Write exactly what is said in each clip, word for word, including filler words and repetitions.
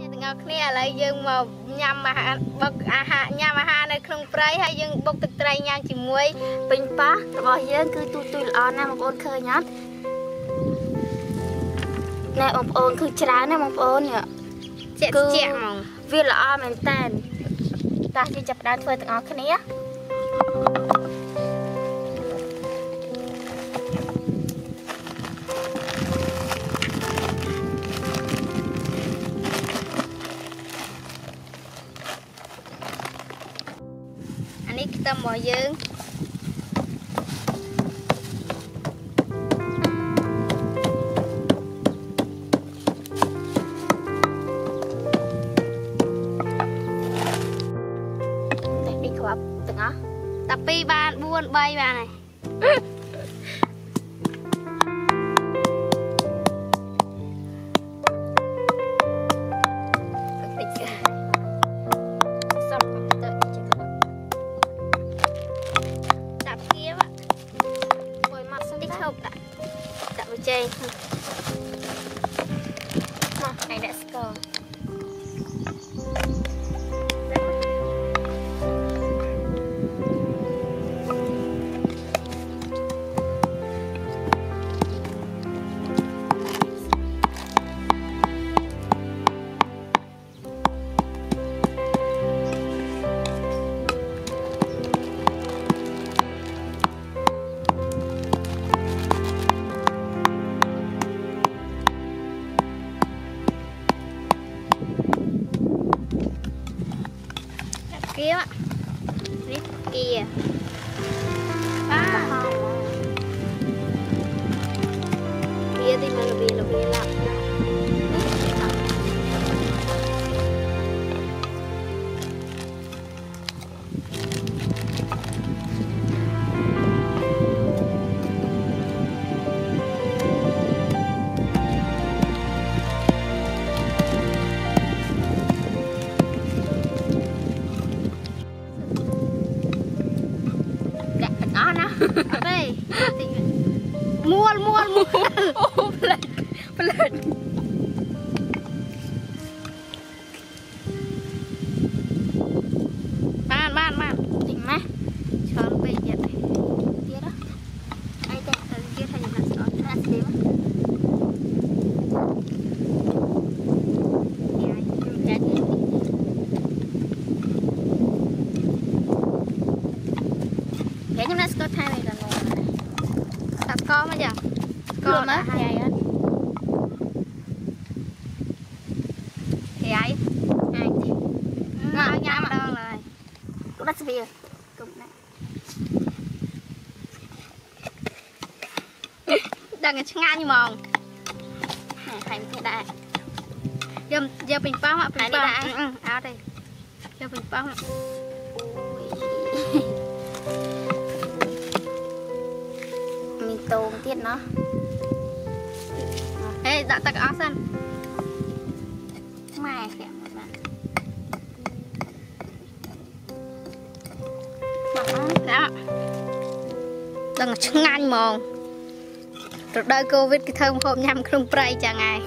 từng ngọc nè lại dương mà nhằm mà bậc à hạ nhằm mà hạ này không prey hay dương bậc thực trai nhang chỉ muối bình phá rồi dương cứ tu tu lon nè một ôn khơi nhát nè một ôn cứ chả nè một ôn nhở chẹt chẹt mỏng viên là mình tên ta chỉ chập đan phơi từng ngọc nè kita mau dương tapi khóa tengah tapi ban buôn bay bà này chơi mà này đã score kia nít kia à kia thì mà lebih lebih lắm đây mua mua mua pelan pelan man man man tỉnh má cho nó về nhiệt này kia đó ai đây ở kia thay là nó nó ăn tím thế nhưng nó có thay này là tập con mà giờ con mất dài hết thì ai ai ngon nhá mà đâu rồi cũng đã xịt cũng đấy đang cái ngang như mòn thành thế đại giờ giờ bình phong ạ bình phong áo đây giờ bình phong tôm tiết nó ê dạ tắc áo xanh mày kìa một bạn đó đừng chừng anh mòn rồi đời covid cái thơm hôm nhằm không prey chẳng ngày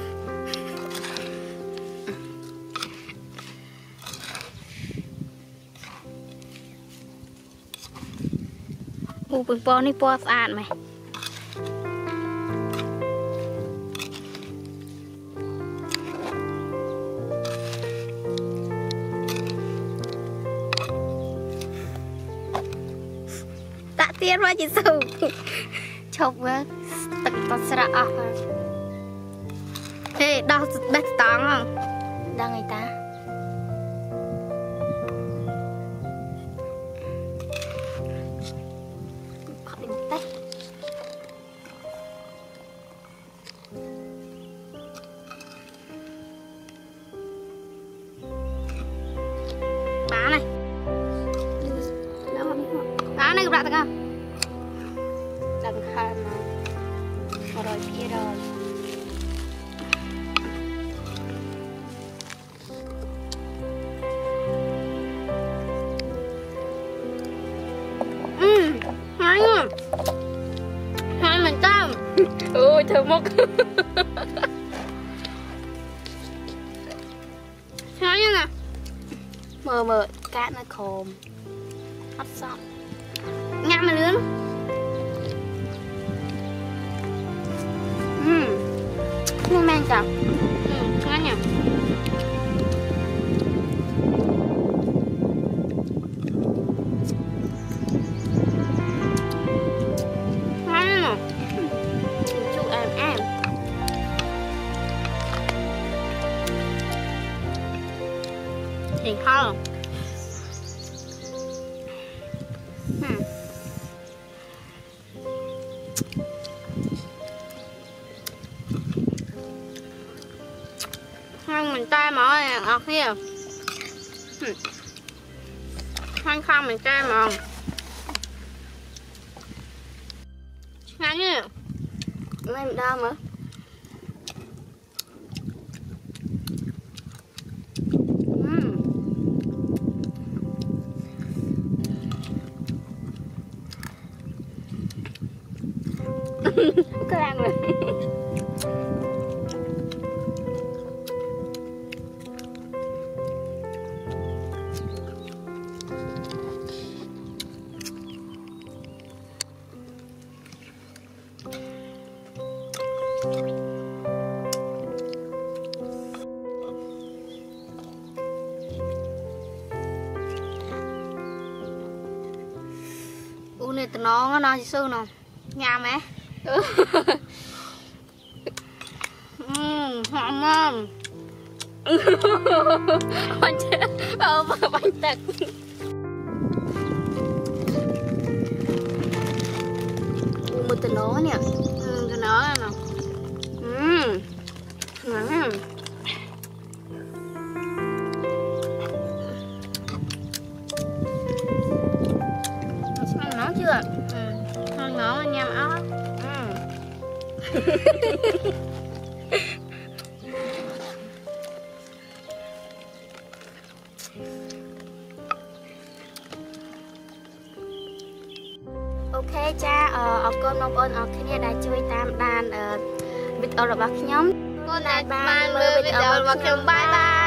u bình po ní po sạn mày tiền mà chỉ sầu chọc với tật tật sạ à thế đau bét táng không đang người ta họ đi một tay bá này bá này gặp lại không đằng khai mà rồi kia rồi ừ hay à hay mình tao ôi thơm mốc mờ mờ cá nó khom hấp xong ngắm mà lươn ừm ngon men chả ừm ngon nhỉ ngon chú em em thì không Khoan mình tay mà ở kia khoan khoan mình tay mà ngắn nhỉ mình đau mà cái ăn rồi u này tụi nó nó chỉ sư nào nhàm ấy ngon ngon bánh ờ bánh tật một tụi nó nè tụi nó nè ừm ừm nó chưa con nó nhâm ớt ok cha ở con mong ơn ở khi đã chơi tam đàn ở vịt ở bạc nhóm con đã ban video bye bye